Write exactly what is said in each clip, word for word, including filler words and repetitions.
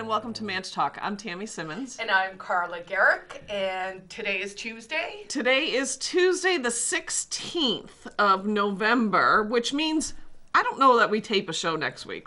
welcome to Manch Talk. I'm Tammy Simmons. And I'm Carla Garrick, and today is Tuesday. Today is Tuesday the sixteenth of November, which means I don't know that we tape a show next week.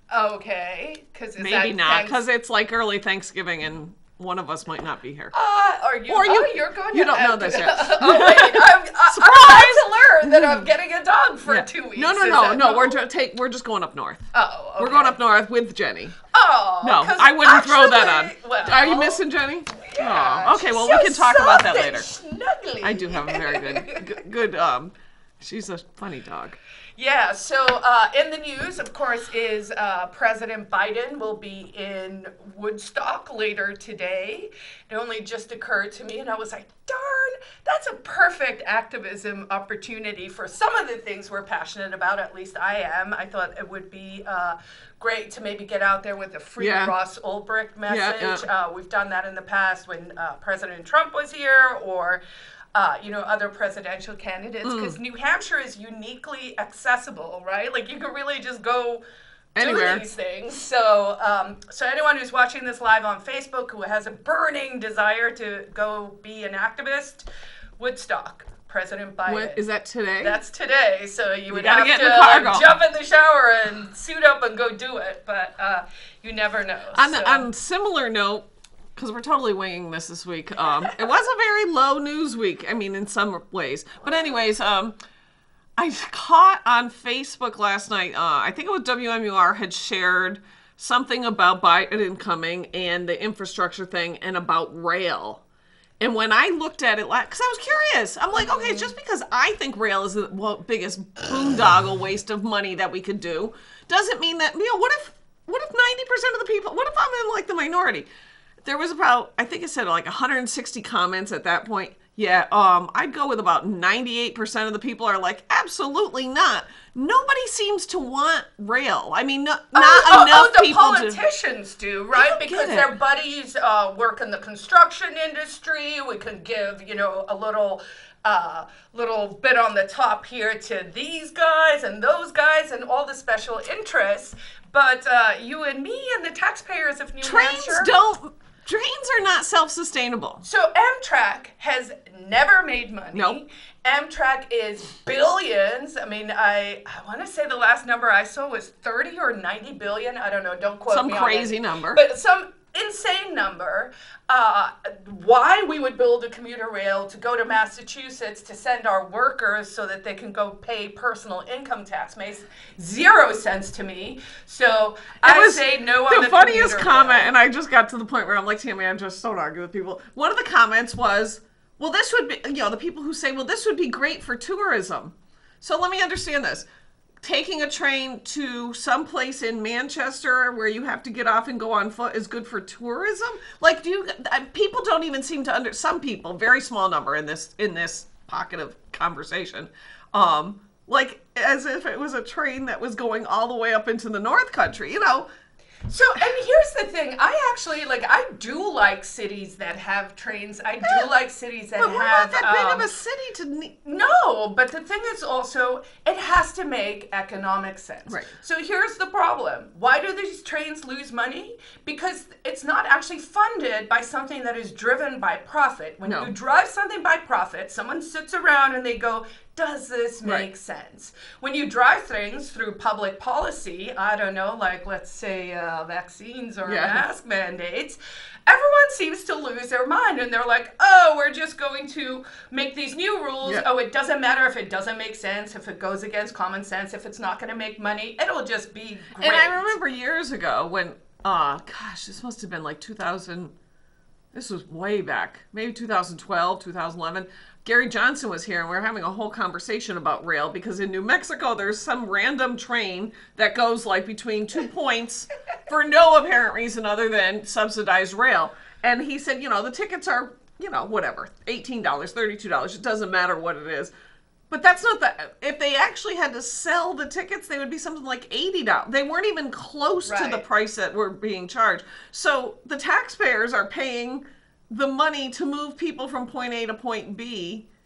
Okay. Cause Maybe not, because it's like early Thanksgiving and one of us might not be here. Uh, are you, or you, oh, you're going you to, don't know uh, this yet. oh, wait. I'm, I, Surprise! I'm about to learn that I'm getting a dog for yeah. two weeks. No, no, Is no, that no. no? We're, ju- take, we're just going up north. Oh, okay. We're going up north with Jenny. Oh, no, I wouldn't actually, throw that on. Well, are you missing Jenny? Yeah. Oh, okay, well, so we can talk about that later. Snuggly. I do have a very good, good, good um, she's a funny dog. Yeah, so uh, in the news, of course, is uh, President Biden will be in Woodstock later today. It only just occurred to me, and I was like, darn, that's a perfect activism opportunity for some of the things we're passionate about, at least I am. I thought it would be uh, great to maybe get out there with a free yeah. Ross Ulbricht message. Yeah, yeah. Uh, we've done that in the past when uh, President Trump was here, or... Uh, you know, other presidential candidates, because mm. New Hampshire is uniquely accessible, right? Like, you can really just go anywhere. Do these things. So, um, so anyone who's watching this live on Facebook who has a burning desire to go be an activist, Woodstock, President Biden. What, is that today? That's today. So you, you would have to get in the car, like, jump in the shower and suit up and go do it, but uh, you never know. On, so. on similar note, because we're totally winging this this week. Um, it was a very low news week. I mean, in some ways. But anyways, um, I caught on Facebook last night, uh, I think it was W M U R had shared something about Biden coming and the infrastructure thing and about rail. And when I looked at it, because I was curious, I'm like, okay, just because I think rail is the well, biggest boondoggle waste of money that we could do, doesn't mean that, you know, what if, what if ninety percent of the people, what if I'm in like the minority? There was about, I think it said like one hundred sixty comments at that point. Yeah, um, I'd go with about ninety-eight percent of the people are like, absolutely not. Nobody seems to want rail. I mean, no, not oh, enough oh, the people politicians to, do, right? Because their buddies uh, work in the construction industry. We can give, you know, a little... Uh, little bit on the top here to these guys and those guys and all the special interests. But uh, you and me and the taxpayers of New trains Hampshire... don't... Trains are not self-sustainable. So Amtrak has never made money. Nope. Amtrak is billions. I mean, I, I want to say the last number I saw was thirty or ninety billion. I don't know. Don't quote some me crazy on it. number. But some insane number. Uh, why we would build a commuter rail to go to Massachusetts to send our workers so that they can go pay personal income tax makes zero sense to me. So it I was say no on the, the funniest comment, rail. And I just got to the point where I'm like, Tammy, I just don't argue with people. One of the comments was, well, this would be, you know, the people who say, well, this would be great for tourism. So let me understand this. Taking a train to some place in Manchester where you have to get off and go on foot is good for tourism? Like, do you, people don't even seem to under, some people, very small number in this, in this pocket of conversation, um, like as if it was a train that was going all the way up into the North Country, you know? So, and here's the thing. I actually, like, I do like cities that have trains. I do like cities that but we're have... not that big um, of a city to... Ne- no, but the thing is also, it has to make economic sense. Right. So here's the problem. Why do these trains lose money? Because it's not actually funded by something that is driven by profit. When No. you drive something by profit, someone sits around and they go, does this make Right. sense? When you drive things through public policy, I don't know, like let's say uh, vaccines or Yeah. mask mandates, everyone seems to lose their mind and they're like, oh, we're just going to make these new rules. Yeah. Oh, it doesn't matter if it doesn't make sense, if it goes against common sense, if it's not going to make money, it'll just be great. And I remember years ago when, uh, gosh, this must have been like two thousand, this was way back, maybe two thousand twelve, two thousand eleven. Gary Johnson was here and we were having a whole conversation about rail because in New Mexico there's some random train that goes like between two points for no apparent reason other than subsidized rail. And he said, you know, the tickets are, you know, whatever, eighteen dollars, thirty-two dollars. It doesn't matter what it is. But that's not the, if they actually had to sell the tickets, they would be something like eighty dollars. They weren't even close right. to the price that were being charged. So the taxpayers are paying the money to move people from point A to point B,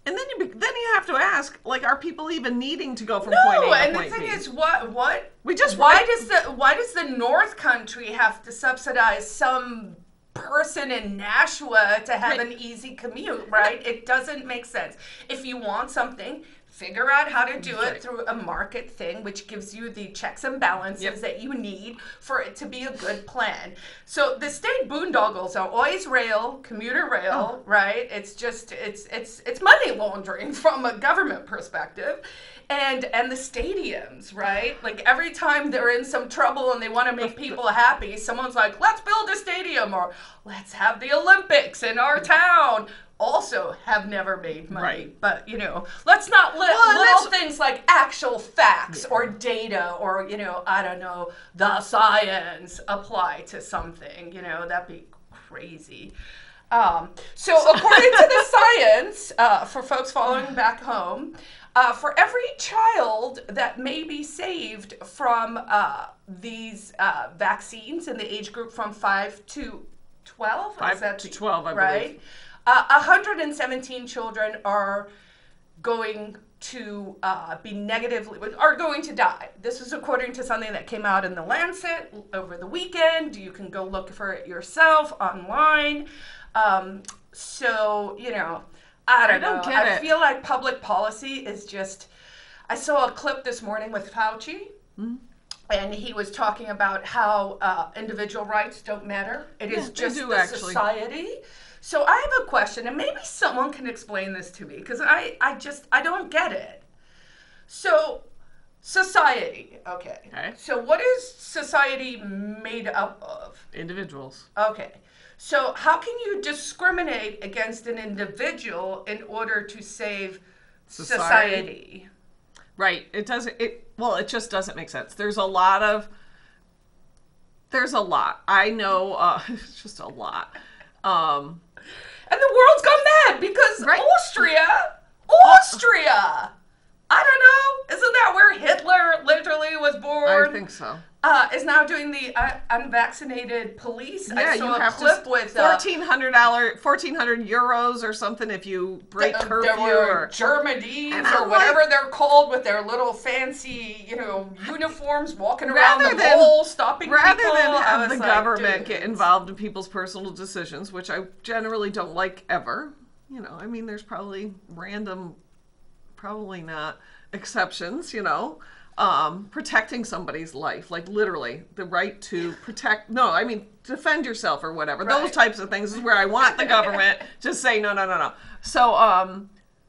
And then you be, then you have to ask, like, are people even needing to go from no, point A to and point the thing B? is, what what We just why write- does the why does the North Country have to subsidize some person in Nashua to have Right. an easy commute, right? It doesn't make sense. If you want something, figure out how to do it Right. through a market thing, which gives you the checks and balances Yep. that you need for it to be a good plan. So the state boondoggles are always rail, commuter rail, Oh. right? It's just it's it's it's money laundering from a government perspective. And and the stadiums, right? Like every time they're in some trouble and they want to make people happy, someone's like, let's build a stadium or let's have the Olympics in our town. Also have never made money. Right. But, you know, let's not let Well, and little that's- things like actual facts Yeah. or data or, you know, I don't know, the science apply to something. You know, that'd be crazy. Um, so according to the science, uh, for folks following back home, uh, for every child that may be saved from uh, these uh, vaccines in the age group from five to twelve, Five is that to the- twelve, I right? believe. Uh, one hundred seventeen children are going to uh, be negatively, are going to die. This is according to something that came out in the Lancet over the weekend. You can go look for it yourself online. Um, so, you know, I don't, I don't know. get I it. feel like public policy is just, I saw a clip this morning with Fauci. Mm-hmm. And he was talking about how uh, individual rights don't matter. It is Yeah, they just do, the actually. society. So I have a question, and maybe someone can explain this to me, because I, I just, I don't get it. So, society, okay. Okay. So what is society made up of? Individuals. Okay. So how can you discriminate against an individual in order to save Society. society? Right. It doesn't, it, well, it just doesn't make sense. There's a lot of, there's a lot. I know, uh, it's just a lot. Um, And the world's gone mad because Right. Austria, Austria, I don't know, isn't that where Hitler literally was born? I think so. Uh, is now doing the uh, unvaccinated police. Yeah, I saw you a have clip to with uh, fourteen hundred dollars, fourteen hundred euros or something if you break th- curfew there were or Germanies And or I'm whatever like- they're called with their little fancy, you know, uniforms walking around Rather the than- mall stopping rather people. than I have was the like, government dude, get it's- involved in people's personal decisions, which I generally don't like ever. You know, I mean, there's probably random, probably not exceptions, you know. Um, protecting somebody's life, like literally the right to protect, no, I mean, defend yourself or whatever. Those Right. types of things is where I want the government to say, no, no, no, no. So, um,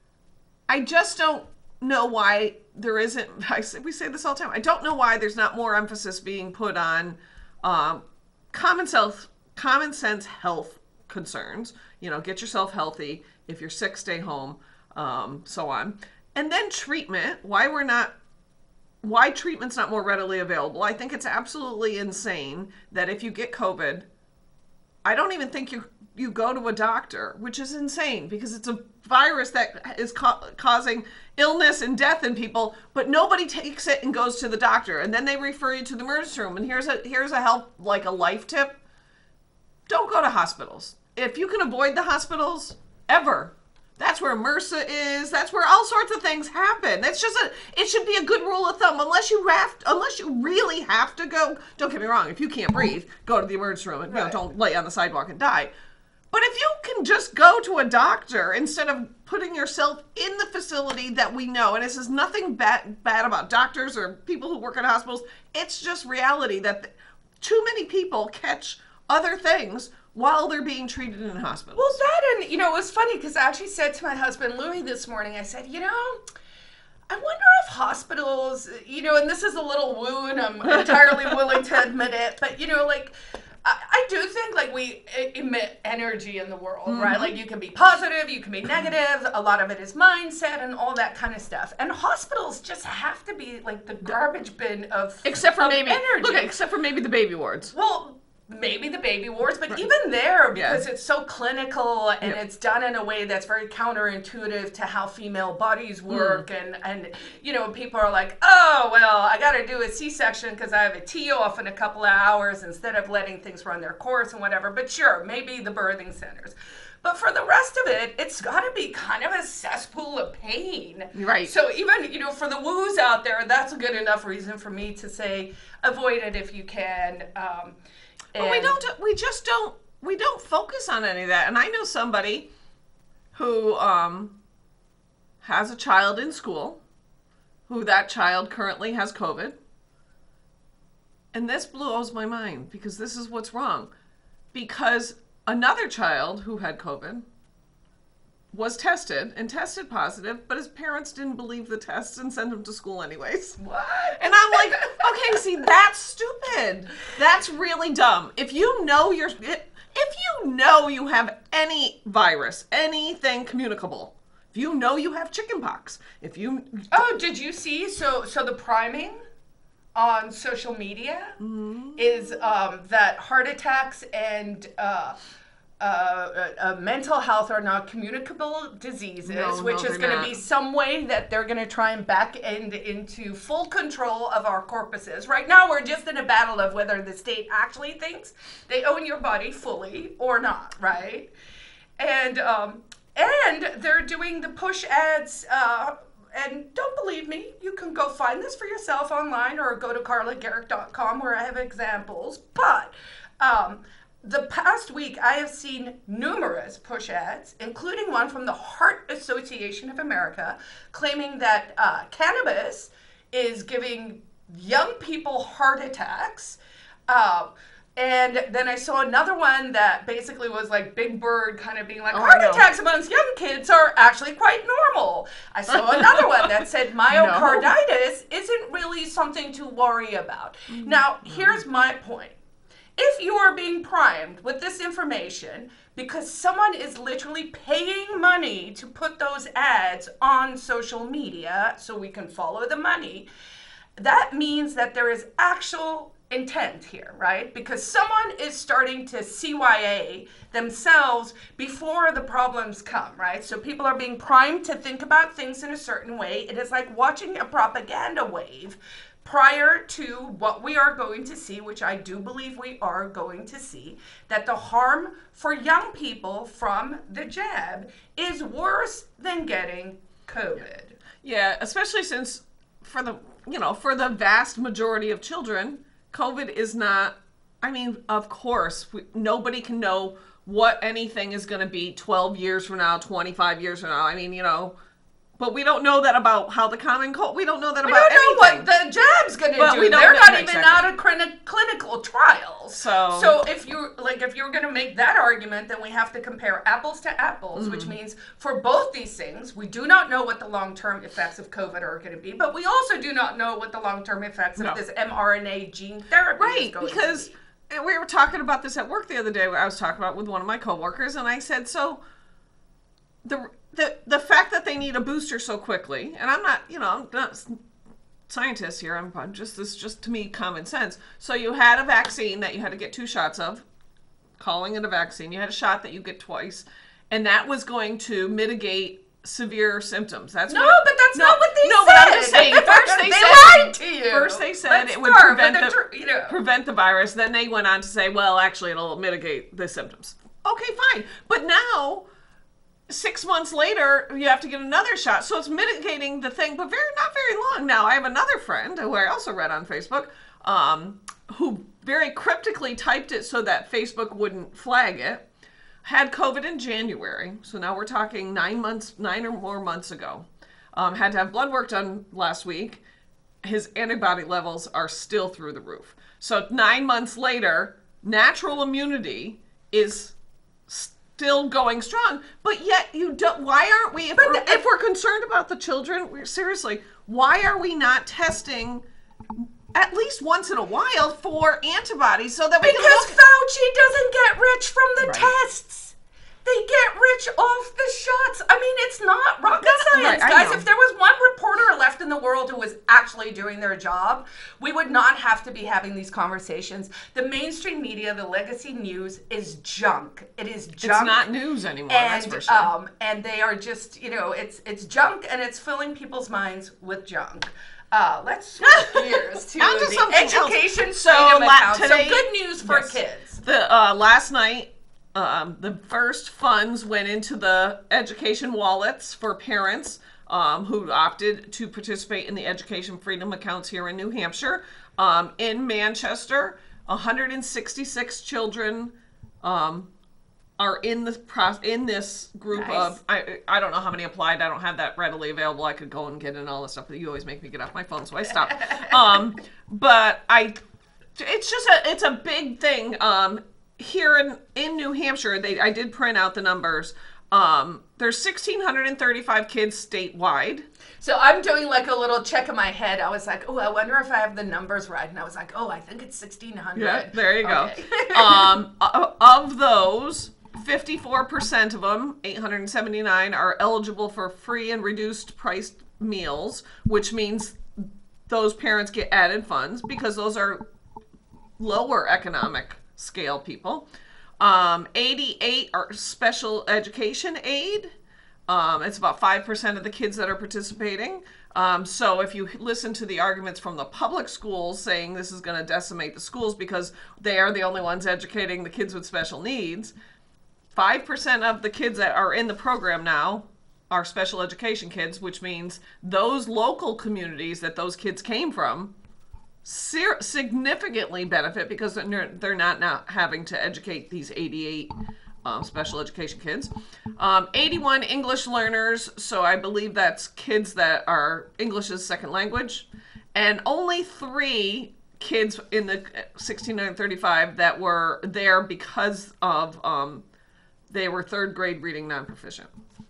I just don't know why there isn't, I say, we say this all the time, I don't know why there's not more emphasis being put on um, common sense, common sense health concerns. You know, get yourself healthy. If you're sick, stay home, um, so on. And then treatment, why we're not, why treatment's not more readily available. I think it's absolutely insane that if you get COVID, I don't even think you you go to a doctor, which is insane because it's a virus that is ca- causing illness and death in people, but nobody takes it and goes to the doctor, and then they refer you to the emergency room. And here's a here's a help, like a life tip: don't go to hospitals if you can avoid the hospitals ever. That's where MRSA is. That's where all sorts of things happen. That's just a. It should be a good rule of thumb. Unless you have, unless you really have to go. Don't get me wrong. If you can't breathe, go to the emergency room and you know, Right. don't lay on the sidewalk and die. But if you can just go to a doctor instead of putting yourself in the facility that we know, and this is nothing bad bad about doctors or people who work in hospitals. It's just reality that too many people catch other things while they're being treated in hospitals. Well, that and, you know, it was funny because I actually said to my husband, Louis, this morning, I said, you know, I wonder if hospitals, you know, and this is a little woo and I'm entirely willing to admit it, but, you know, like, I, I do think, like, we emit energy in the world, mm-hmm. right? Like, you can be positive, you can be negative, a lot of it is mindset and all that kind of stuff. And hospitals just have to be, like, the garbage bin of except for of maybe, energy. look, except for maybe the baby wards. Well, maybe the baby wars, but right. even there, because yeah. it's so clinical and yep. it's done in a way that's very counterintuitive to how female bodies work, mm. and, and, you know, people are like, oh, well, I got to do a C-section because I have a T off in a couple of hours instead of letting things run their course and whatever. But sure, maybe the birthing centers. But for the rest of it, it's got to be kind of a cesspool of pain. Right. So even, you know, for the woos out there, that's a good enough reason for me to say avoid it if you can. Um, but we don't, we just don't, we don't focus on any of that. And I know somebody who um, has a child in school, who that child currently has COVID. And this blows my mind because this is what's wrong. Because another child who had COVID was tested and tested positive, but his parents didn't believe the tests and sent him to school anyways. What? And I'm like, okay, see, that's stupid. That's really dumb. If you know you're, if you know you have any virus, anything communicable, if you know you have chickenpox, if you... Oh, did you see? So, so the priming on social media mm-hmm. is um, that heart attacks and uh, uh, uh, uh, mental health are not communicable diseases, no, which no, is going to not. be some way that they're going to try and back end into full control of our corpuses. Right now, we're just in a battle of whether the state actually thinks they own your body fully or not, right? And um, and they're doing the push ads. Uh, And don't believe me, you can go find this for yourself online or go to carla garrick dot com where I have examples. But um, the past week, I have seen numerous push ads, including one from the Heart Association of America, claiming that uh, cannabis is giving young people heart attacks. Uh, And then I saw another one that basically was like Big Bird kind of being like, oh, heart attacks amongst young kids are actually quite normal. I saw another one that said myocarditis no. isn't really something to worry about. Mm-hmm. Now, here's my point. If you are being primed with this information because someone is literally paying money to put those ads on social media so we can follow the money, that means that there is actual intent here, right? Because someone is starting to C Y A themselves before the problems come, right? So people are being primed to think about things in a certain way. It is like watching a propaganda wave prior to what we are going to see, which I do believe we are going to see, that the harm for young people from the jab is worse than getting COVID. Yeah, especially since for the, you know, for the vast majority of children, COVID is not, I mean, of course, we, nobody can know what anything is going to be twelve years from now, twenty-five years from now. I mean, you know, but we don't know that about how the common cold, we don't know that we about anything. We don't know anything. what the jab's going to well, do. We don't They're know, not no, even exactly. out of clin- clinical trials. So, so if you like, if you're going to make that argument, then we have to compare apples to apples, mm-hmm. which means for both these things, we do not know what the long-term effects of COVID are going to be, but we also do not know what the long-term effects no. of this mRNA gene therapy right, is going because to be. We were talking about this at work the other day. I was talking about it with one of my coworkers, and I said, so the the the fact that they need a booster so quickly, and I'm not, you know, I'm not a scientist here. I'm, I'm just this just to me common sense. So you had a vaccine that you had to get two shots of, calling it a vaccine. You had a shot that you get twice, and that was going to mitigate severe symptoms. That's no, what, but that's no, not what they no, said. No, but I'm just saying. First they, they said, lied to you. First they said Let's it would start prevent the, tr- you know. prevent the virus. Then they went on to say, well, actually, it'll mitigate the symptoms. Okay, fine. But now, six months later, you have to get another shot. So it's mitigating the thing, but very not very long. Now, I have another friend who I also read on Facebook, um, who very cryptically typed it so that Facebook wouldn't flag it. Had COVID in January, so now we're talking nine months, nine or more months ago. Um, had to have blood work done last week. His antibody levels are still through the roof. So nine months later, natural immunity is still going strong. But yet you don't. Why aren't we? If, we're, if we're concerned about the children, we're, seriously, why are we not testing at least once in a while for antibodies so that we because can look... Fauci doesn't get rich from the right. tests. They get switch off the shots. I mean, it's not rocket science, right, guys. If there was one reporter left in the world who was actually doing their job, we would not have to be having these conversations. The mainstream media, the legacy news, is junk. It is junk. It's not news anymore, and, that's for sure. Um, and they are just, you know, it's it's junk, and it's filling people's minds with junk. Uh, let's switch gears to, to the education else. freedom so, account. today, so good news for yes. kids. The uh, last night, um, the first funds went into the education wallets for parents um, who opted to participate in the education freedom accounts here in New Hampshire. Um, in Manchester, one hundred sixty-six children um, are in the pro- in this group Nice. of, I I don't know how many applied. I don't have that readily available. I could go and get in all this stuff, but you always make me get off my phone, so I stop. um, but I, it's just a it's a big thing. Um, here in in New Hampshire, they I did print out the numbers. Um, there's one thousand six hundred thirty-five kids statewide. So I'm doing like a little check in my head. I was like, oh, I wonder if I have the numbers right. And I was like, oh, I think it's sixteen hundred. Yeah, there you okay. go. um, of those, fifty-four percent of them, eight hundred seventy-nine, are eligible for free and reduced priced meals, which means those parents get added funds because those are lower economic scale people. Um, eighty-eight are special education aid. Um, it's about five percent of the kids that are participating. Um, so if you listen to the arguments from the public schools saying this is going to decimate the schools because they are the only ones educating the kids with special needs, five percent of the kids that are in the program now are special education kids, which means those local communities that those kids came from ser- significantly benefit because they're, they're not now having to educate these eighty-eight um, special education kids. Um, eighty-one English learners, so I believe that's kids that are English as second language, and only three kids in the one thousand six hundred thirty-five that were there because of um, they were third grade reading non-proficient.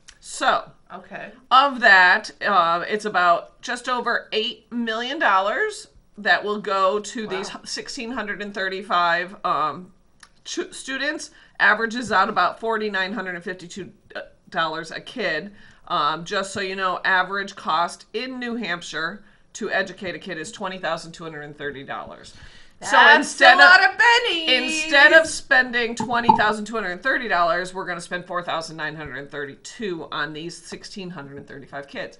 So, okay. Of that, uh, it's about just over eight million dollars that will go to wow. these one thousand six hundred thirty-five um, ch- students. Averages out about four thousand nine hundred fifty-two dollars a kid. Um, just so you know, average cost in New Hampshire to educate a kid is twenty thousand two hundred thirty dollars. That's so instead a lot of, of pennies. Instead of spending twenty thousand two hundred thirty dollars, we're going to spend four thousand nine hundred thirty-two dollars on these one thousand six hundred thirty-five kids.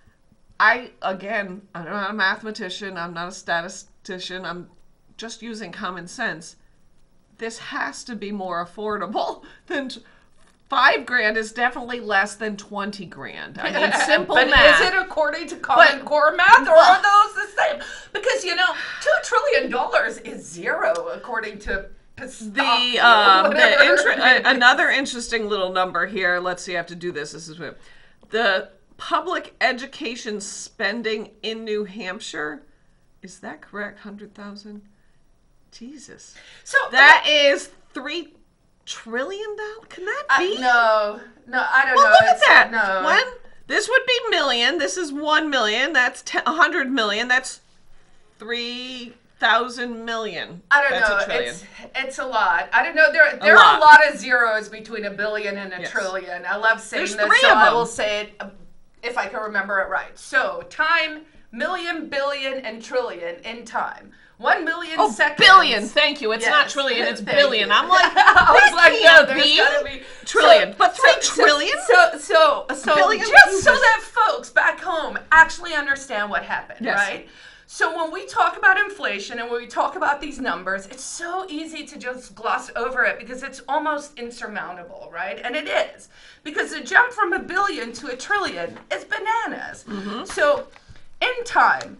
I, again, I'm not a mathematician. I'm not a statistician. I'm just using common sense. This has to be more affordable than t- five grand is definitely less than twenty grand. I mean, simple but math. Is it according to Common but, Core math, or are those the same? Because, you know, two trillion dollars is zero according to the um, the inter- uh, another interesting little number here. Let's see. I have to do this. This is what, the public education spending in New Hampshire. Is that correct? Hundred thousand. Jesus. So that uh, is three trillion dollars. Can that be? Uh, no, no, I don't well, know. Well, look it's, at that. No. One. This would be million. This is one million. That's ten, a hundred million. That's three thousand million. I don't That's know. A trillion. It's it's a lot. I don't know. There there a are a lot of zeros between a billion and a yes. trillion. I love saying There's this, three so of them. I will say it if I can remember it right. So time, million, billion, and trillion in time. One million oh, seconds. billion. Thank you. It's yes. not trillion. It's Thank billion. You. I'm like, I was like, no, there's be gotta be trillion. So, but three so, trillion. So, so, so, so billion just so Jesus. that folks back home actually understand what happened, yes. right? So when we talk about inflation and when we talk about these numbers, it's so easy to just gloss over it because it's almost insurmountable, right? And it is. Because the jump from a billion to a trillion is bananas. Mm-hmm. So in time,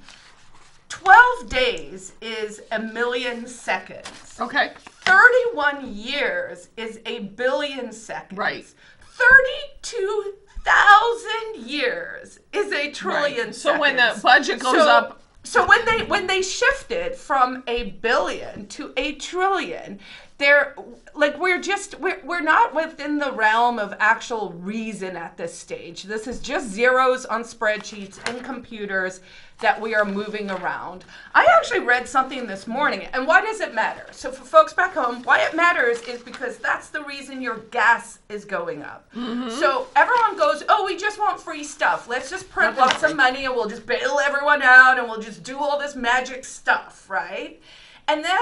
twelve days is a million seconds. Okay. thirty-one years is a billion seconds. Right. thirty-two thousand years is a trillion right. seconds. So when the budget goes so, up. So when they when they shifted from a billion to a trillion, they're like we're just, we're, we're not within the realm of actual reason at this stage. This is just zeros on spreadsheets and computers that we are moving around. I actually read something this morning, and why does it matter? So for folks back home, why it matters is because that's the reason your gas is going up. Mm-hmm. So everyone goes, oh, we just want free stuff. Let's just print lots of money and we'll just bail everyone out and we'll just do all this magic stuff, right? And then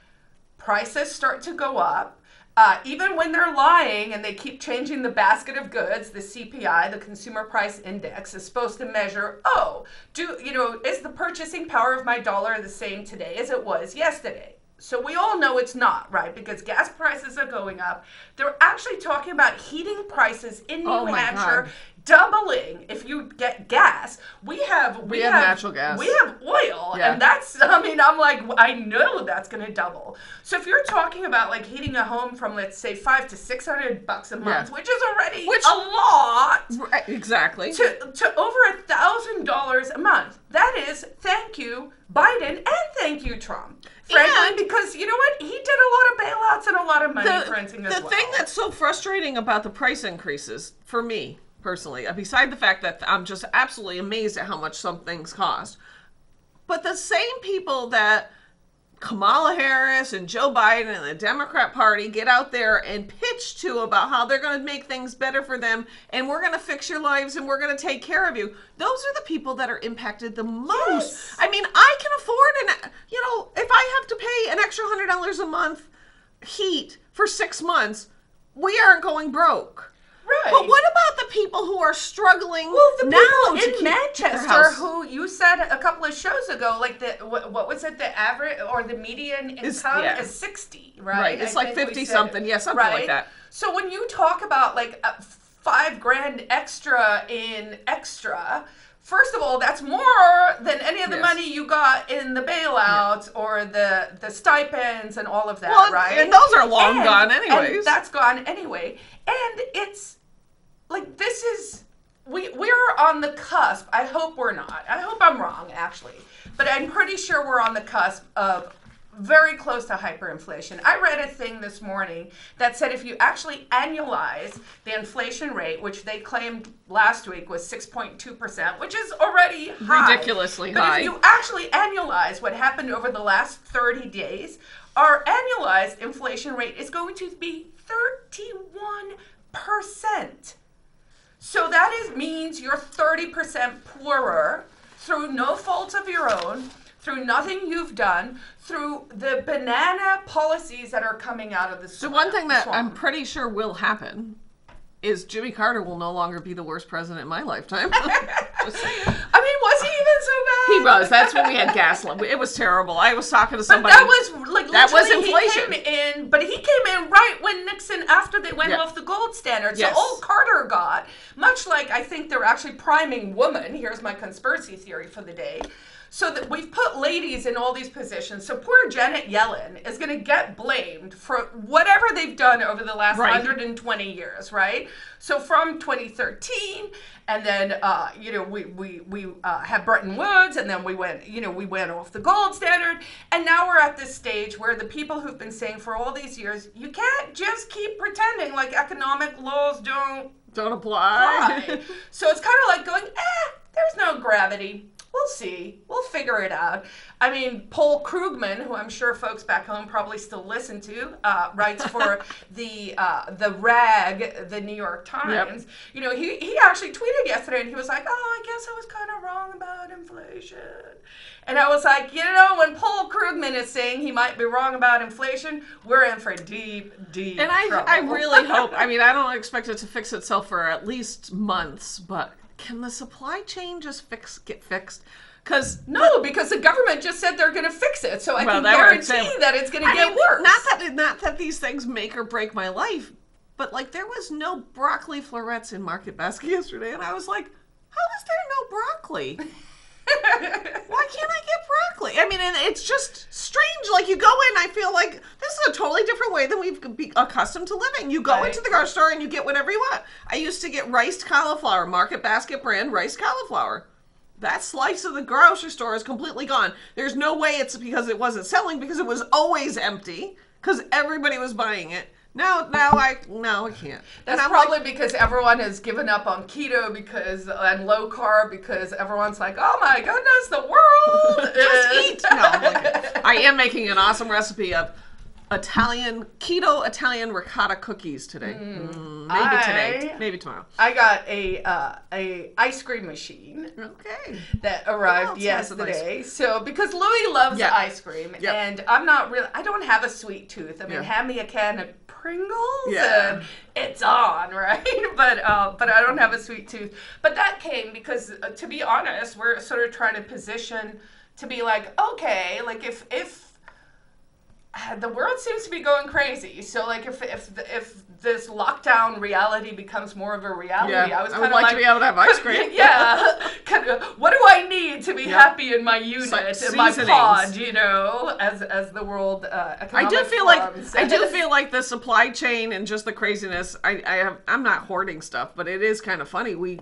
prices start to go up. Uh, even when they're lying and they keep changing the basket of goods, the C P I, the Consumer Price Index, is supposed to measure, oh, do you know, is the purchasing power of my dollar the same today as it was yesterday? So we all know it's not, right? Because gas prices are going up. They're actually talking about heating prices in New Oh my Hampshire God. doubling if you get gas. We have we, We have natural gas. We have oil, Yeah. and that's, I mean, I'm like, I know that's going to double. So if you're talking about like heating a home from, let's say, five to six hundred bucks a month, Yeah. which is already Which- a lot, Right, exactly. to to over a thousand dollars a month. That is, thank you Biden and thank you Trump. Frankly, And- because you know what, he did a lot of bailouts and a lot of money the, printing as the well. thing that's so frustrating about the price increases, for me personally, uh, beside the fact that I'm just absolutely amazed at how much some things cost, but the same people that Kamala Harris and Joe Biden and the Democrat Party get out there and pitch to about how they're going to make things better for them and we're going to fix your lives and we're going to take care of you. Those are the people that are impacted the most. Yes. I mean, I can afford an, you know, if I have to pay an extra one hundred dollars a month heat for six months, we aren't going broke. Right. But what about the people who are struggling Well, the now people to in keep their Manchester house? who you said a couple of shows ago, like the what, what was it, the average or the median income It's- yeah. is sixty, right? Right, it's I like think we fifty said, something, yeah, something like right? that. So when you talk about like uh, five grand extra in extra, first of all, that's more than any of the Yes. money you got in the bailouts or the the stipends and all of that, Well, right? and those are long And- gone anyways. And that's gone anyway. And it's like, this is, we, we're on the cusp. I hope we're not. I hope I'm wrong, actually. But I'm pretty sure we're on the cusp of very close to hyperinflation. I read a thing this morning that said if you actually annualize the inflation rate, which they claimed last week was six point two percent, which is already high. Ridiculously but high. if you actually annualize what happened over the last thirty days, our annualized inflation rate is going to be thirty-one percent. So that is means you're thirty percent poorer through no fault of your own, through nothing you've done, through the banana policies that are coming out of the So swamp. one thing that I'm swamp. pretty sure will happen is Jimmy Carter will no longer be the worst president in my lifetime. Just saying. I mean, was he even so bad? He was. That's when we had gas. It was terrible. I was talking to But somebody. that was like That was literally inflation. He came in, but he came in right when Nixon, after they went Yeah. off the gold standard. Yes. So all Carter got, much like I think they're actually priming women. Here's my conspiracy theory for the day. So that we've put ladies in all these positions. So poor Janet Yellen is going to get blamed for whatever they've done over the last Right. one hundred twenty years, right? So from twenty thirteen, and then uh, you know we we we uh, had Bretton Woods, and then we went you know we went off the gold standard, and now we're at this stage where the people who've been saying for all these years, you can't just keep pretending like economic laws don't Don't apply. apply. So it's kind of like going, eh, there's no gravity. We'll see. We'll figure it out. I mean, Paul Krugman, who I'm sure folks back home probably still listen to, uh, writes for the uh, the rag, the New York Times. Yep. You know, he, he actually tweeted yesterday, and he was like, oh, I guess I was kind of wrong about inflation. And I was like, you know, when Paul Krugman is saying he might be wrong about inflation, we're in for deep, deep And I, trouble. I really hope, I mean, I don't expect it to fix itself for at least months, but can the supply chain just fix get fixed? Because No, because the government just said they're going to fix it, so I Well, can that were guarantee example. that it's going to I get mean, worse. Not that not that these things make or break my life, but like there was no broccoli florets in Market Basket yesterday, and I was like, how is there no broccoli? Why can't I get broccoli? I mean, and it's just strange. Like you go in, I feel like this is a totally different way than we've be accustomed to living. You go Right. into the grocery store and you get whatever you want. I used to get riced cauliflower, Market Basket brand riced cauliflower. That slice of the grocery store is completely gone. There's no way it's because it wasn't selling, because it was always empty, because everybody was buying it. No, no, I no, I can't. That's And I'm probably like, because everyone has given up on keto because and low carb because everyone's like, oh my goodness, the world just is. eat. No, I'm like, I am making an awesome recipe of Italian keto Italian ricotta cookies today. Mm, maybe I- today, maybe tomorrow. I got a uh, a ice cream machine Okay. that What arrived else has an ice yesterday. So because Louis loves Yep. ice cream, Yep. and I'm not really, I don't have a sweet tooth. I mean, Yeah. hand me a can of Pringles, Yeah. and it's on, right? But uh, but I don't have a sweet tooth. But that came because, uh, to be honest, we're sort of trying to position to be like, okay, like if if the world seems to be going crazy. So, like, if if if this lockdown reality becomes more of a reality, Yeah, I was I kind would of like to be able to have ice could- cream. yeah, kind of. What do I need to be Yep. happy in my unit, like in my seasonings. pod? You know, as as the world uh, I economic do feel like forum I do says. feel like the supply chain and just the craziness. I, I have I'm not hoarding stuff, but it is kind of funny. We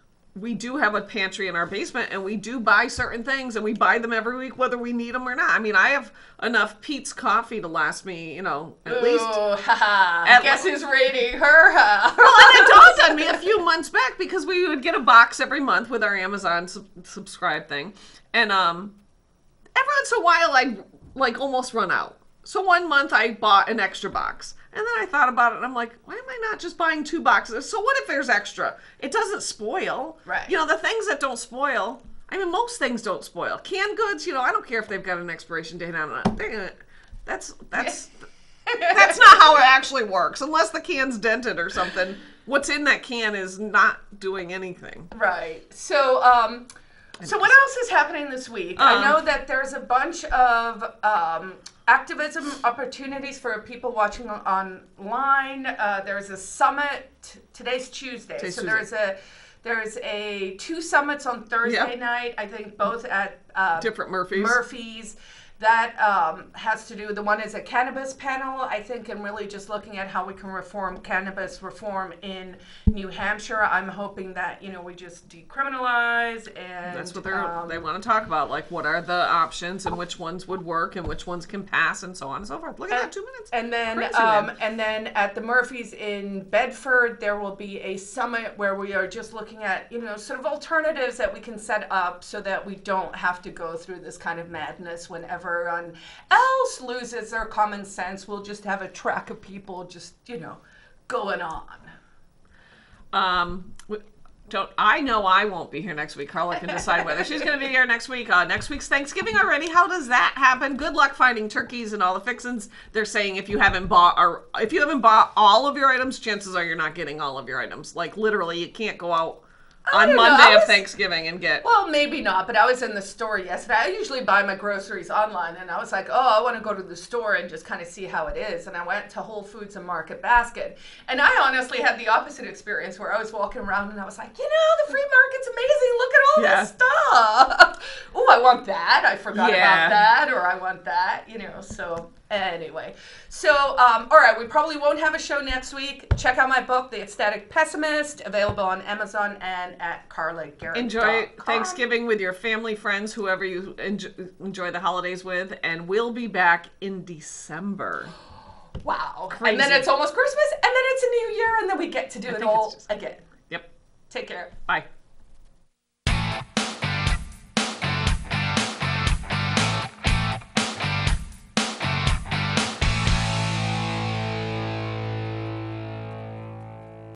we do have a pantry in our basement, and we do buy certain things, and we buy them every week, whether we need them or not. I mean, I have enough Pete's coffee to last me, you know, at Ooh, least. haha. at Guess le- who's rating her? Huh? Well, and it dawned on me a few months back because we would get a box every month with our Amazon sub- subscribe thing, and um, every once in a while I'd like almost run out. So one month I bought an extra box, and then I thought about it, and I'm like, why am I not just buying two boxes? So what if there's extra? It doesn't spoil. Right. You know, the things that don't spoil. I mean, most things don't spoil. Canned goods, you know, I don't care if they've got an expiration date on it. They're gonna, that's that's. That's not how it actually works. Unless the can's dented or something, what's in that can is not doing anything. Right. So, um, so what else is happening this week? I Um, know that there's a bunch of um, activism opportunities for people watching on- online. Uh, there's a summit. T- today's Tuesday, Today's so Tuesday. there's a there's a two summits on Thursday Yep. night. I think both at uh, Different Murphys. Murphy's. That um, has to do, the one is a cannabis panel, I think, and really just looking at how we can reform cannabis reform in New Hampshire. I'm hoping that, you know, we just decriminalize and... That's what they're, um, they want to talk about. Like, what are the options and which ones would work and which ones can pass and so on and so forth. Look at that, two minutes. And then, Crazy, um, man. and then at the Murphys in Bedford, there will be a summit where we are just looking at, you know, sort of alternatives that we can set up so that we don't have to go through this kind of madness when everyone else loses their common sense. We'll just have a track of people just, you know, going on. Um, w- don't I know I won't be here next week. Carla can decide whether she's going to be here next week. Uh, next week's Thanksgiving already. How does that happen? Good luck finding turkeys and all the fixins. They're saying if you haven't bought or if you haven't bought all of your items, chances are you're not getting all of your items. Like literally, you can't go out I on don't know, Monday I of was- Thanksgiving and get. Well, maybe not, but I was in the store yesterday. I usually buy my groceries online, and I was like, oh, I want to go to the store and just kind of see how it is. And I went to Whole Foods and Market Basket. And I honestly had the opposite experience where I was walking around and I was like, you know, the free market's amazing. Look at all Yeah. this stuff. Oh, I want that. I forgot Yeah. about that, or I want that, you know, so... Anyway, so, um, all right, we probably won't have a show next week. Check out my book, The Ecstatic Pessimist, available on Amazon and at carla garrett dot com. Enjoy Thanksgiving with your family, friends, whoever you enjoy, enjoy the holidays with, and we'll be back in December. Wow. Crazy. And then it's almost Christmas, and then it's a new year, and then we get to do I it think all it's just- again.